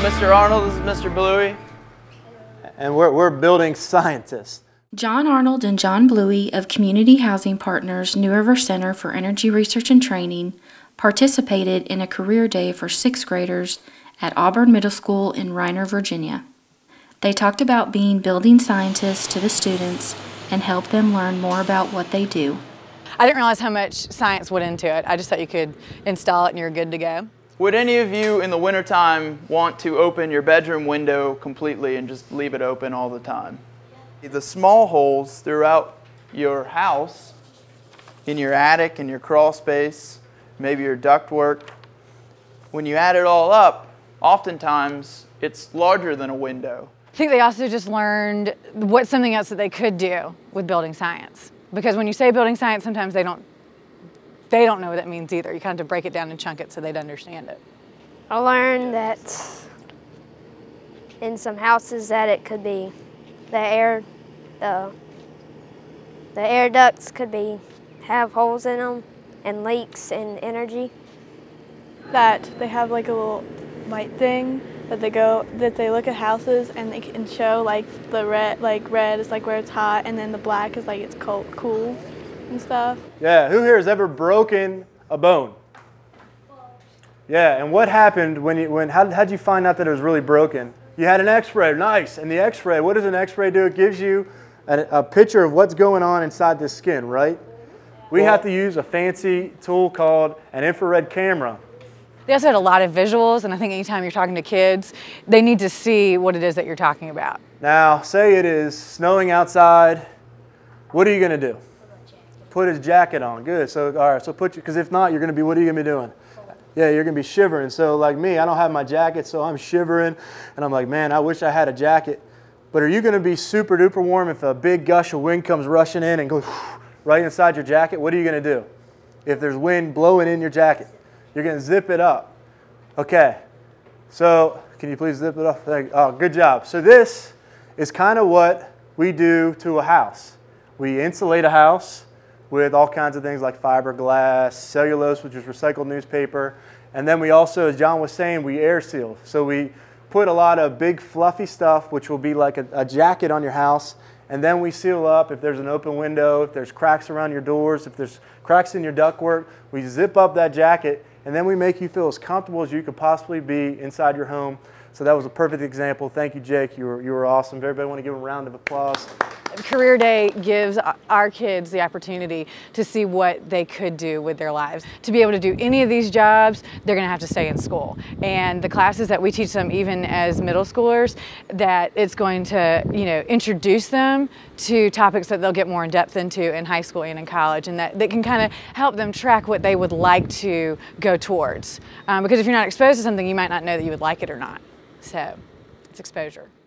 Mr. Arnold, this is Mr. Bluey. And we're building scientists. John Arnold and John Bluey of Community Housing Partners New River Center for Energy Research and Training participated in a career day for 6th graders at Auburn Middle School in Reiner, Virginia. They talked about being building scientists to the students and helped them learn more about what they do. I didn't realize how much science went into it. I just thought you could install it and you're good to go. Would any of you in the wintertime want to open your bedroom window completely and just leave it open all the time? The small holes throughout your house, in your attic, in your crawl space, maybe your ductwork, when you add it all up, oftentimes it's larger than a window. I think they also just learned what's something else that they could do with building science. Because when you say building science, sometimes they don't know what that means either. You kind of have to break it down and chunk it so they'd understand it. I learned that in some houses that it could be the air ducts could have holes in them and leaks and energy. That they have like a little light thing that they look at houses and they can show like the red is like where it's hot and then the black is like it's cool and stuff. Yeah, who here has ever broken a bone? Yeah, and what happened how'd you find out that it was really broken? You had an x-ray, nice. And the x-ray, what does an x-ray do? It gives you a picture of what's going on inside the skin, right? We have to use a fancy tool called an infrared camera. They also had a lot of visuals, and I think anytime you're talking to kids, they need to see what it is that you're talking about. Now, say it is snowing outside. What are you going to do? Put a jacket on. Good. So, all right. So because if not, you're going to be, what are you going to be doing? Yeah, you're going to be shivering. So like me, I don't have my jacket, so I'm shivering. And I'm like, man, I wish I had a jacket. But are you going to be super duper warm if a big gush of wind comes rushing in and goes right inside your jacket? What are you going to do? If there's wind blowing in your jacket, you're going to zip it up. Okay. So can you please zip it up? Oh, good job. So this is kind of what we do to a house. We insulate a house with all kinds of things like fiberglass, cellulose, which is recycled newspaper. And then we also, as John was saying, we air seal. So we put a lot of big fluffy stuff, which will be like a jacket on your house. And then we seal up if there's an open window, if there's cracks around your doors, if there's cracks in your ductwork. We zip up that jacket, and then we make you feel as comfortable as you could possibly be inside your home. So that was a perfect example. Thank you, Jake. You were awesome. Everybody want to give him a round of applause. Career Day gives our kids the opportunity to see what they could do with their lives. To be able to do any of these jobs, they're going to have to stay in school. And the classes that we teach them, even as middle schoolers, that it's going to, introduce them to topics that they'll get more in depth into in high school and in college, and that can kind of help them track what they would like to go towards. Because if you're not exposed to something, you might not know that you would like it or not. So it's exposure.